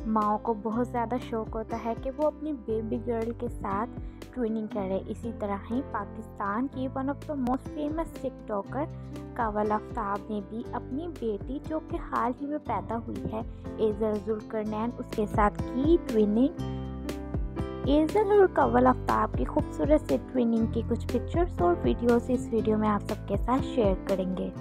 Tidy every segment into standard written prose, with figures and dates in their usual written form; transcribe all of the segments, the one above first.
माओ को बहुत ज़्यादा शौक होता है कि वो अपनी बेबी गर्ल के साथ ट्विनिंग करे। इसी तरह ही पाकिस्तान की one of the most famous TikToker Kanwal Aftab ने भी अपनी बेटी जो कि हाल ही में पैदा हुई है एज़ल जुल्करनैन उसके साथ की ट्विनिंग। एज़ल और कावल आफ्ताब की खूबसूरत से ट्विनिंग की कुछ पिक्चर्स और वीडियोस इस वीडियो में आप सबके साथ शेयर करेंगे।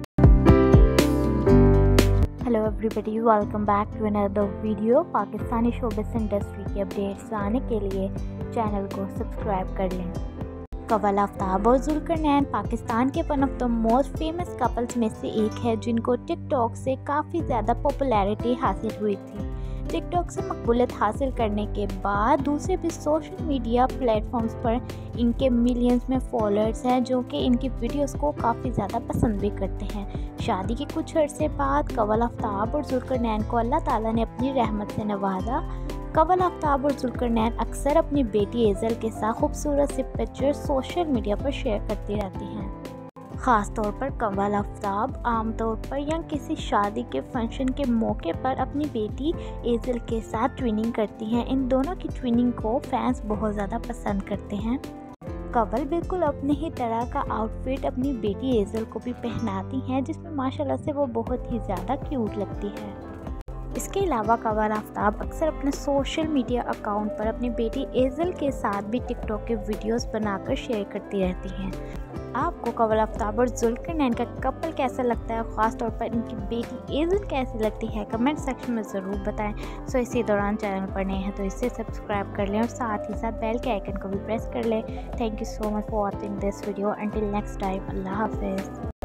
Hello everybody, welcome back to another video. Pakistani showbiz industry के अपडेट्स आने के लिए चैनल को सब्सक्राइब कर लें। कावल आफ्ताब और जुल्करनैन पाकिस्तान के one of the most famous couples में से एक है जिनको टिकटॉक से काफ़ी ज़्यादा पॉपुलैरिटी हासिल हुई थी। टिकटॉक से मकबूलियत हासिल करने के बाद दूसरे भी सोशल मीडिया प्लेटफॉर्म्स पर इनके मिलियंस में फॉलोअर्स हैं जो कि इनकी वीडियोस को काफ़ी ज़्यादा पसंद भी करते हैं। शादी के कुछ अर्से बाद कावल आफ्ताब और जुल्करनैन को अल्लाह ताला ने अपनी रहमत से नवाजा। कावल आफ्ताब और जुल्करनैन अक्सर अपनी बेटी एज़ल के साथ खूबसूरत से पिक्चर सोशल मीडिया पर शेयर करती रहती हैं। ख़ास तौर पर कावल आफ्ताब आमतौर पर या किसी शादी के फंक्शन के मौके पर अपनी बेटी एज़ल के साथ ट्विनिंग करती हैं। इन दोनों की ट्विनिंग को फैंस बहुत ज़्यादा पसंद करते हैं। कावल बिल्कुल अपने ही तरह का आउटफिट अपनी बेटी एज़ल को भी पहनाती हैं जिसमें माशाल्लाह से वो बहुत ही ज़्यादा क्यूट लगती है। इसके अलावा कावल आफ्ताब अक्सर अपने सोशल मीडिया अकाउंट पर अपनी बेटी एज़ल के साथ भी टिकटॉक के वीडियोस बनाकर शेयर करती रहती हैं। आपको कावल आफ्ताब और जुल्करनैन का कपल कैसा लगता है, ख़ास तौर पर इनकी बेटी एज़ल कैसी लगती है, कमेंट सेक्शन में ज़रूर बताएं। सो इसी दौरान चैनल पर नए हैं तो इसे सब्सक्राइब कर लें और साथ ही साथ बेल के आइकन को भी प्रेस कर लें। Thank you so much for watching this video. Until next time, अल्लाह हाफिज़।